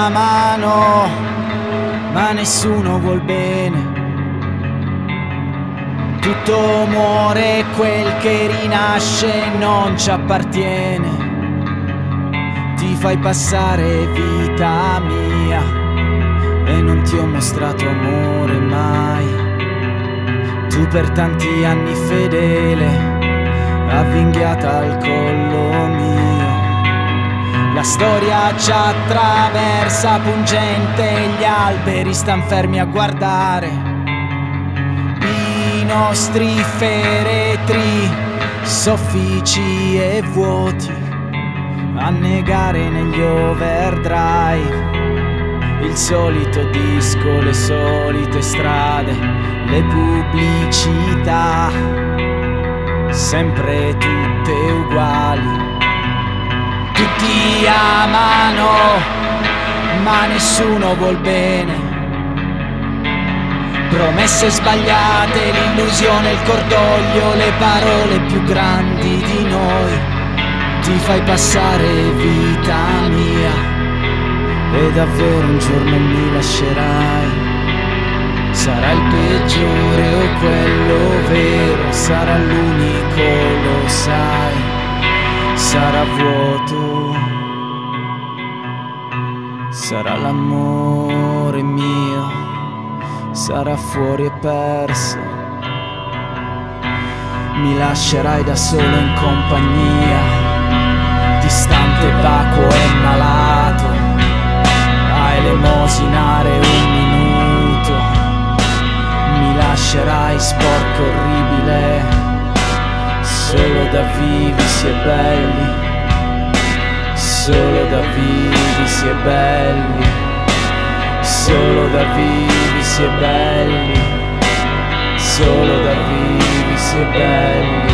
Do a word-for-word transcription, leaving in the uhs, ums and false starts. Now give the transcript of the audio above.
mano, ma nessuno vuol bene. Tutto muore, quel che rinasce non ci appartiene. Ti fai passare vita mia e non ti ho mostrato amore mai. Tu per tanti anni fedele, avvinghiata al collo mio. La storia ci attraversa pungente, gli alberi stan fermi a guardare i nostri feretri soffici e vuoti, a negare negli overdrive il solito disco, le solite strade, le pubblicità, sempre tutte uguali. Tutti amano, ma nessuno vuol bene. Promesse sbagliate, l'illusione, il cordoglio, le parole più grandi di noi. Ti fai passare vita mia e davvero un giorno mi lascerai. Sarà il peggiore o quello vero, sarà l'unico, lo sai. Sarà vuoto, sarà l'amore mio, sarà fuori e perso. Mi lascerai da solo in compagnia, distante, vacuo e malato, a elemosinare un minuto. Mi lascerai sporco, orribile, solo da vivi si è belli, solo da vivi si è belli, solo da vivi si è belli, solo da vivi si è belli.